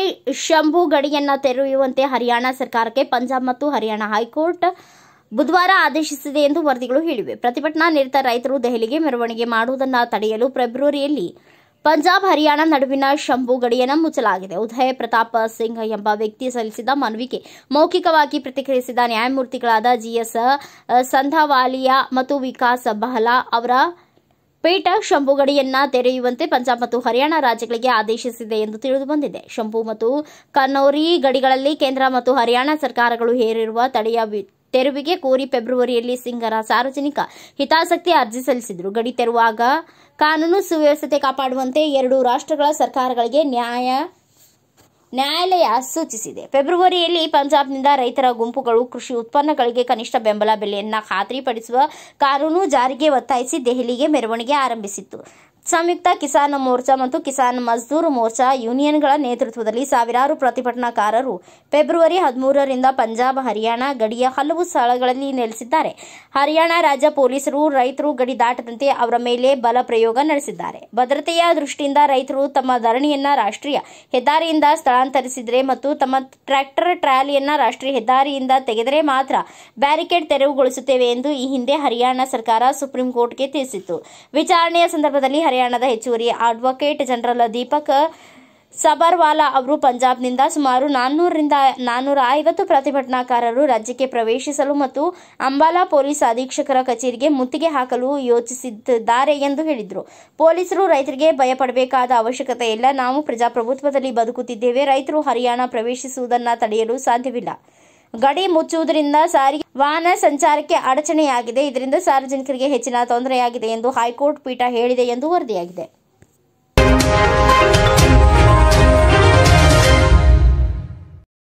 ಶಂಭು ಗಡಿಯನ್ನು ತೆರೆಯುವಂತೆ ಹರಿಯಾಣ ಸರ್ಕಾರಕ್ಕೆ ಪಂಜಾಬ್ ಮತ್ತು ಹರಿಯಾಣ ಹೈಕೋರ್ಟ್ ಬುಧವಾರ ಆದೇಶಿಸಿದೆ ಎಂದು ವರದಿಗಳು ಹೇಳಿವೆ. ಪ್ರತಿಭಟನಾ ನಿರತ ರೈತರು ದೆಹಲಿಗೆ ಮೆರವಣಿಗೆ ಮಾಡುವುದನ್ನು ತಡೆಯಲು ಫೆಬ್ರವರಿಯಲ್ಲಿ ಪಂಜಾಬ್ ಹರಿಯಾಣ ನಡುವಿನ ಶಂಭು ಗಡಿಯನ್ನು ಮುಚ್ಚಲಾಗಿದೆ. ಉದಯ್ ಪ್ರತಾಪ್ ಸಿಂಗ್ ಎಂಬ ವ್ಯಕ್ತಿ ಸಲ್ಲಿಸಿದ ಮನವಿಗೆ ಮೌಖಿಕವಾಗಿ ಪ್ರತಿಕ್ರಿಯಿಸಿದ ನ್ಯಾಯಮೂರ್ತಿಗಳಾದ ಜಿಎಸ್ ಸಂಧಾವಾಲಿಯಾ ಮತ್ತು ವಿಕಾಸ್ ಬಹ್ಲಾ ಅವರ ಪೀಠ ಶಂಭು ಗಡಿಯನ್ನು ತೆರೆಯುವಂತೆ ಪಂಜಾಬ್ ಮತ್ತು ಹರಿಯಾಣ ರಾಜ್ಯಗಳಿಗೆ ಆದೇಶಿಸಿದೆ ಎಂದು ತಿಳಿದುಬಂದಿದೆ. ಶಂಭು ಮತ್ತು ಕನ್ನೌರಿ ಗಡಿಗಳಲ್ಲಿ ಕೇಂದ್ರ ಮತ್ತು ಹರಿಯಾಣ ಸರ್ಕಾರಗಳು ಹೇರಿರುವ ತಡೆಯ ತೆರವಿಗೆ ಕೋರಿ ಫೆಬ್ರವರಿಯಲ್ಲಿ ಸಿಂಗರ ಸಾರ್ವಜನಿಕ ಹಿತಾಸಕ್ತಿ ಅರ್ಜಿ ಸಲ್ಲಿಸಿದರು. ಗಡಿ ತೆರವಾಗ ಕಾನೂನು ಸುವ್ಯವಸ್ಥೆ ಕಾಪಾಡುವಂತೆ ಎರಡೂ ರಾಷ್ಟ್ರಗಳ ಸರ್ಕಾರಗಳಿಗೆ ನ್ಯಾಯಾಲಯ ಸೂಚಿಸಿದೆ. ಫೆಬ್ರವರಿಯಲ್ಲಿ ಪಂಜಾಬ್ನಿಂದ ರೈತರ ಗುಂಪುಗಳು ಕೃಷಿ ಉತ್ಪನ್ನಗಳಿಗೆ ಕನಿಷ್ಠ ಬೆಂಬಲ ಬೆಲೆಯನ್ನು ಖಾತ್ರಿಪಡಿಸುವ ಕಾನೂನು ಜಾರಿಗೆ ಒತ್ತಾಯಿಸಿ ದೆಹಲಿಗೆ ಮೆರವಣಿಗೆ ಆರಂಭಿಸಿತ್ತು. ಸಂಯುಕ್ತ ಕಿಸಾನ್ ಮೋರ್ಚಾ ಮತ್ತು ಕಿಸಾನ್ ಮಜ್ದೂರ್ ಮೋರ್ಚಾ ಯೂನಿಯನ್ಗಳ ನೇತೃತ್ವದಲ್ಲಿ ಸಾವಿರಾರು ಪ್ರತಿಭಟನಾಕಾರರು ಫೆಬ್ರವರಿ 13ರಿಂದ ಪಂಜಾಬ್ ಹರಿಯಾಣ ಗಡಿಯ ಹಲವು ಸ್ಥಳಗಳಲ್ಲಿ ನೆಲೆಸಿದ್ದಾರೆ. ಹರಿಯಾಣ ರಾಜ್ಯ ಪೊಲೀಸರು ರೈತರು ಗಡಿ ದಾಟದಂತೆ ಅವರ ಮೇಲೆ ಬಲ ಪ್ರಯೋಗ ನಡೆಸಿದ್ದಾರೆ. ಭದ್ರತೆಯ ದೃಷ್ಟಿಯಿಂದ ರೈತರು ತಮ್ಮ ಧರಣಿಯನ್ನ ರಾಷ್ಟ್ರೀಯ ಹೆದ್ದಾರಿಯಿಂದ ಸ್ಥಳಾಂತರಿಸಿದರೆ ಮತ್ತು ತಮ್ಮ ಟ್ರ್ಯಾಕ್ಟರ್ ಟ್ರಾಲಿಯನ್ನ ರಾಷ್ಟ್ರೀಯ ಹೆದ್ದಾರಿಯಿಂದ ತೆಗೆದರೆ ಮಾತ್ರ ಬ್ಯಾರಿಕೇಡ್ ತೆರವುಗೊಳಿಸುತ್ತೇವೆ ಎಂದು ಈ ಹಿಂದೆ ಹರಿಯಾಣ ಸರ್ಕಾರ ಸುಪ್ರೀಂ ಕೋರ್ಟ್ಗೆ ತಿಳಿಸಿತ್ತು. ವಿಚಾರಣೆಯ ಸಂದರ್ಭದಲ್ಲಿ ಹರಿಯಾಣದ ಹೆಚ್ಚುವರಿ ಅಡ್ವೊಕೇಟ್ ಜನರಲ್ ದೀಪಕ್ ಸಬರ್ವಾಲಾ ಅವರು ಪಂಜಾಬ್ನಿಂದ ಸುಮಾರು 400ರಿಂದ 450 ಪ್ರತಿಭಟನಾಕಾರರು ರಾಜ್ಯಕ್ಕೆ ಪ್ರವೇಶಿಸಲು ಮತ್ತು ಅಂಬಾಲಾ ಪೊಲೀಸ್ ಅಧೀಕ್ಷಕರ ಕಚೇರಿಗೆ ಮುತ್ತಿಗೆ ಹಾಕಲು ಯೋಚಿಸಿದ್ದಾರೆ ಎಂದು ಹೇಳಿದರು. ಪೊಲೀಸರು ರೈತರಿಗೆ ಭಯಪಡಬೇಕಾದ ಅವಶ್ಯಕತೆ ಇಲ್ಲ. ನಾವು ಪ್ರಜಾಪ್ರಭುತ್ವದಲ್ಲಿ ಬದುಕುತ್ತಿದ್ದೇವೆ. ರೈತರು ಹರಿಯಾಣ ಪ್ರವೇಶಿಸುವುದನ್ನು ತಡೆಯಲು ಸಾಧ್ಯವಿಲ್ಲ. ಗಡಿ ಮುಚ್ಚುವುದರಿಂದ ಸಾರಿಗೆ ವಾಹನ ಸಂಚಾರಕ್ಕೆ ಅಡಚಣೆಯಾಗಿದೆ. ಇದರಿಂದ ಸಾರ್ವಜನಿಕರಿಗೆ ಹೆಚ್ಚಿನ ತೊಂದರೆಯಾಗಿದೆ ಎಂದು ಹೈಕೋರ್ಟ್ ಪೀಠ ಹೇಳಿದೆ ಎಂದು ವರದಿಯಾಗಿದೆ.